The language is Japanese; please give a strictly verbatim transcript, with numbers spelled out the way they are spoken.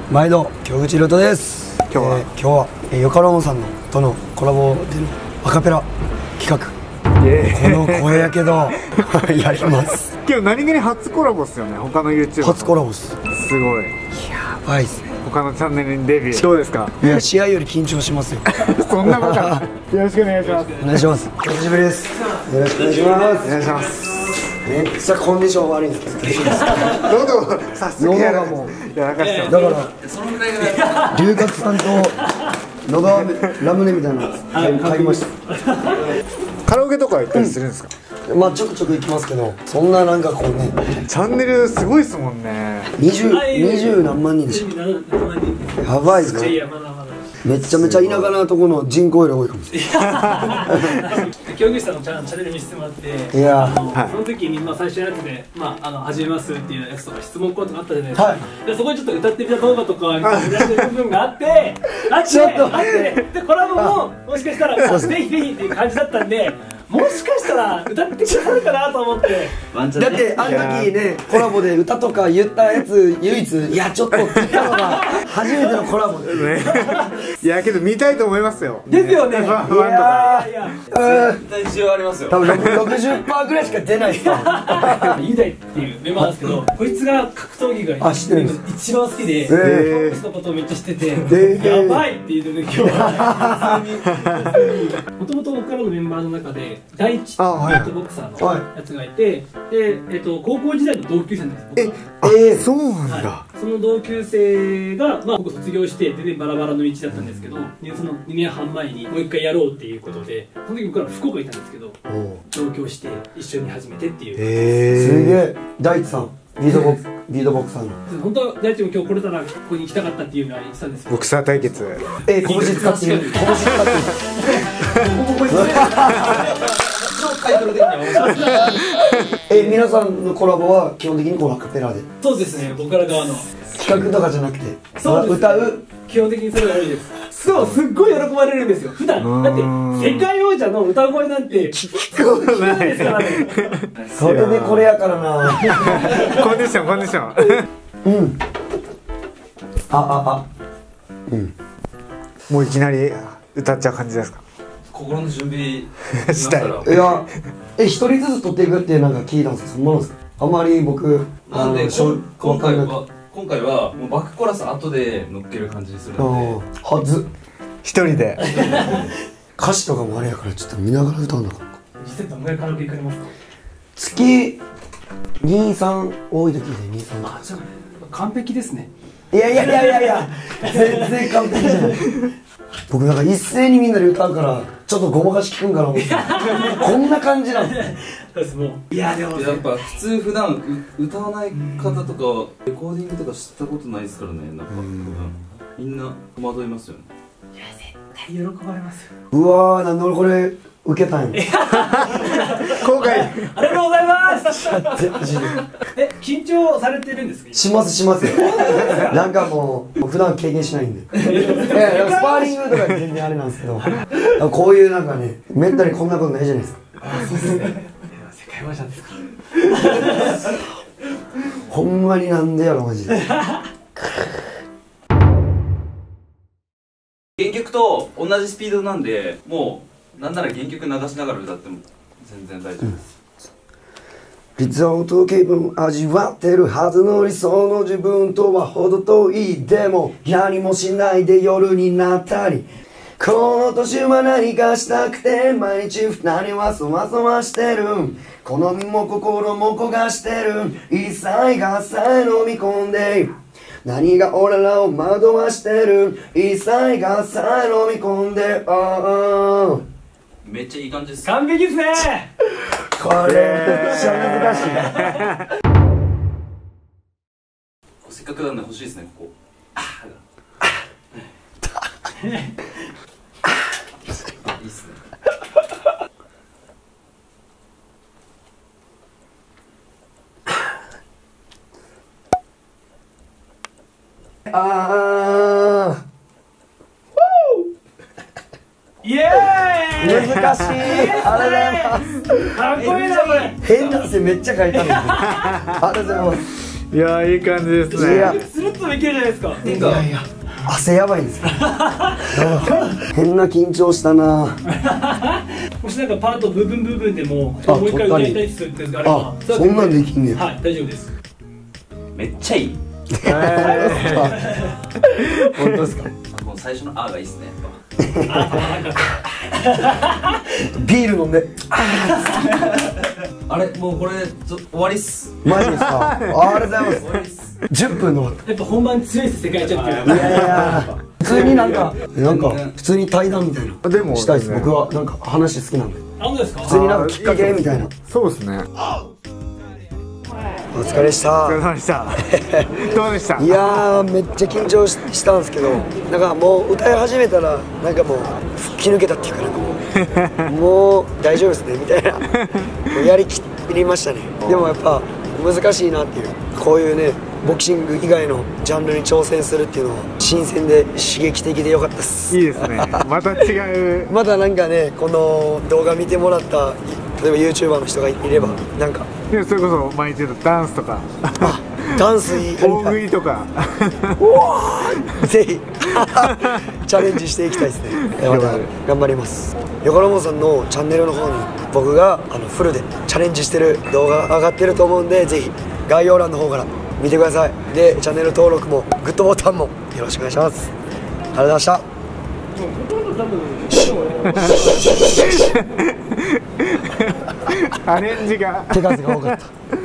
毎度京口亮太です。今日は、えー、今日は、えー、よかろんさんのとのコラボでのアカペラ企画、この声やけどやります。 今日何気に初コラボっすよね。他の YouTube 初コラボっす。 すごいやばいっすね。 他のチャンネルにデビュー。そうですか。 いや、試合より緊張しますよ。 そんなことよろしくお願いします。 お願いします。お久しぶりです。よろしくお願いします。 お願いします。 めっちゃコンディション悪いんですけど喉早速やらかしてやらかしてます。 だから龍角さんとのどラムネみたいなの買いました。 カラオケとか行ったりするんですか？ まあちょくちょく行きますけど、そんななんかこうね、 チャンネルすごいですもんね。 二十二十何万人でしょ。やばいっすか。めちゃめちゃ田舎なとこの人口より多いかもしれない。 京口さんのチャンネル見せてもらって、 いやその時にまあ最初のやつで、まああの始めますっていうやつとか質問コーナーとかあったじゃないですか。でそこにちょっと歌ってみた動画とか見られる部分があって、あってあってでコラボももしかしたらぜひぜひっていう感じだったんで。もしかしたら歌ってくださるかなと思って。 だってあの時ね、コラボで歌とか言ったやつ唯一「いやちょっと」って言ったのが初めてのコラボですね。 いやけど見たいと思いますよ。 ですよね。いやいや絶対需要ありますよ。 多分 ろくじゅっパーセント ぐらいしか出ないですか。 雄大っていうメンバーなんですけど、こいつが格闘技が一番好きで、ボックスのことをめっちゃ知ってて、やばいって言ってて今日は。もともと僕からのメンバーの中で第一ボクサーのやつがいて、で、えっと高校時代の同級生なんです。 え、え、そうなんだ。 その同級生がまあ僕卒業して全然バラバラの道だったんですけど、そのにねんはん前にもう一回やろうっていうことで、その時僕ら福岡いたんですけど、上京して一緒に始めてっていう。 すげえ。大地さん、リードボックリードボクサーの。 本当は大地も今日来れたらここに行きたかったっていうのは言ってたんですけど。 ボクサー対決。 え、拳使ってる。拳使ってる。え、皆さんのコラボは基本的にこのアカペラで。 そうですね、僕ら側の企画とかじゃなくて、 そう歌う。 基本的にそれが多いです。でもすっごい喜ばれるんですよ。普段だって世界王者の歌声なんて聞くことないですからね。 それでこれやからな。 コンディションコンディション。 うん。あああ。うん。 もういきなり歌っちゃう感じですか？ 心の準備したい。 いや、え、一人ずつ撮っていくってなんか聞いたんですけど、そんなのですか？あんまり僕なんで今回は今回はもうバックコーラス後で乗っける感じにするんで。 はず一人で歌詞とかもあれやからちょっと見ながら歌うのか。 実際どのぐらいカラオケ行かれますか？ 月にさん多い時でにさん。 あ、じゃあ完璧ですね。 いやいやいやいやいや、全然完璧じゃない。僕なんか一斉にみんなで歌うからちょっとごまかし聞くんかな思ってこんな感じなんです。 もういやでもやっぱ普通普段歌わない方とかレコーディングとか知ったことないですからね。なんかみんな戸惑いますよね。 いや絶対喜ばれますよ。 うわー、なんで俺これ受けたんや。 今回ありがとうございます。え、緊張されてるんですか？ しますしますよ。なんかもう普段経験しないんで。いやスパーリングとか全然あれなんですけど、こういうなんかね、めったにこんなことないじゃないですか。 あ、そうですね。世界王者ですから。 ほんまになんでやろマジで。 原曲と同じスピードなんで、もうなんなら原曲流しながら歌っても全然大丈夫です。 理想と気分味わってるはずの理想の自分とは程遠い。でも何もしないで夜になったり、この年は何かしたくて毎日二人はそわそわしてる。好みも心も焦がしてる。一切合切飲み込んで何が俺らを惑わしてる。一切合切飲み込んで、ああめっちゃいい感じです。 完璧ですね。 これめっちゃ難しい。 せっかくなんで欲しいですね、ここ。いいっすね。 ああイエーイ。 難しい。ありがとうございます。 かっこいいなこれ。 変な汗めっちゃかいたんですよ。ありがとうございます。 いやーいい感じですね。 いやスルッとできるじゃないですか。 いやいや汗やばいんですよ変な緊張したな。 もしなんかパート部分部分でももう一回歌いたいするってあれば、 あそんなんできんねや。 はい大丈夫です。 めっちゃいい。 本当ですか。 もう最初の「あ」がいいっすねやっビール飲んでぱ。あれもうこれちょ終わりっす。 マジですか。ありがとうございます終わりっす。 じゅっぷんのやっぱ本番強いです世界チャンピオン。 いやいや普通になんかなんか普通に対談みたいなでもしたいです。僕はなんか話好きなんであ本当ですか。 普通になんかきっかけみたいな。 そうですね。 お疲れでしお疲れた。 様でした。どうでした？ いやーめっちゃ緊張ししたんですけど、なんかもう歌い始めたらなんかもう吹き抜けたっていうかなんかもうもう大丈夫ですねみたいなもうやりきりましたね。でもやっぱ難しいなっていう、こういうねボクシング以外のジャンルに挑戦するっていうのは新鮮で刺激的でよかったですいいですね。また違う。 まだなんかねこの動画見てもらった例えば YouTuber の人がいればなんかでそれこそ前言ってたダンスとかダンスやり大たい。 食いとかぜひチャレンジしていきたいですね。また頑張ります。横野さんのチャンネルの方に僕があのフルでチャレンジしてる動画が上がってると思うんで、ぜひ概要欄の方から見てください。でチャンネル登録もグッドボタンもよろしくお願いします。ありがとうございました。 アレンジが手数が多かった。